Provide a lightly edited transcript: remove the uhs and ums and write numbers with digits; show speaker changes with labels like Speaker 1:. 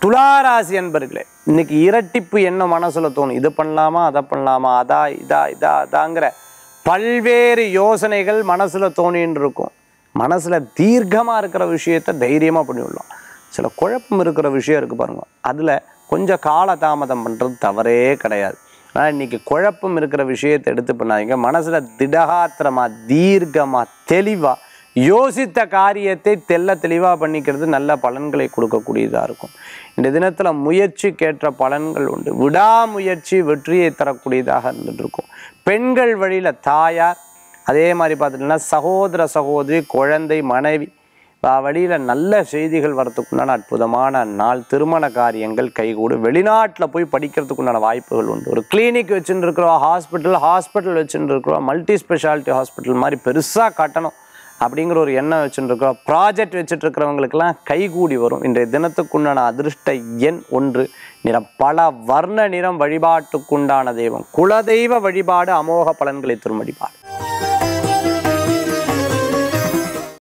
Speaker 1: துளாராசி அன்பர்களே, இன்னைக்கு இரட்டிப்பு என்ன மனசுல தோணும், இது பண்ணலாமா அதை பண்ணலாமா, அதாங்கிற பல்வேறு யோசனைகள் மனசுல தோணின்னு இருக்கும். மனசுல தீர்க்கமா இருக்கிற விஷயத்த தைரியமா பண்ணிவிடலாம். சில குழப்பம் இருக்கிற விஷயம் இருக்கு பாருங்க, அதுல கொஞ்சம் காலதாமதம் பண்றது தவறே கிடையாது. ஆனால் இன்னைக்கு குழப்பம் இருக்கிற விஷயத்தை எடுத்து பண்ணாதீங்க. மனசுல திடகாத்திரமா தீர்க்கமா தெளிவா யோசித்த காரியத்தை தெளிவாக பண்ணிக்கிறது நல்ல பலன்களை கொடுக்கக்கூடியதாக இருக்கும். இந்த தினத்தில் முயற்சிக்கேற்ற பலன்கள் உண்டு. விடாமுயற்சி வெற்றியை தரக்கூடியதாக இருந்துட்டு இருக்கும். பெண்கள் வழியில் தாயார், அதே மாதிரி பார்த்துட்டிங்கன்னா சகோதர சகோதரி, குழந்தை, மனைவி வழியில் நல்ல செய்திகள் வரத்துக்குண்டான அற்புதமான நாள். திருமண காரியங்கள் கைகூடும். வெளிநாட்டில் போய் படிக்கிறதுக்குண்டான வாய்ப்புகள் உண்டு. ஒரு கிளினிக் வச்சுட்டு இருக்கிறோம், ஹாஸ்பிட்டல் வச்சுட்டு இருக்கிறோம், மல்டி ஸ்பெஷாலிட்டி ஹாஸ்பிட்டல் மாதிரி பெருசாக கட்டணும் அப்படிங்கிற ஒரு எண்ணம் வச்சுட்டு இருக்கிறோம். ப்ராஜெக்ட் வச்சுட்டு இருக்கிறவங்களுக்கெல்லாம் கைகூடி வரும். இன்றைய தினத்துக்குண்டான அதிர்ஷ்ட எண் 1, நிறம் பல வர்ண நிறம். வழிபாட்டுக்குண்டான தெய்வம் குலதெய்வ வழிபாடு. அமோக பலன்களை தரும் வழிபாடு.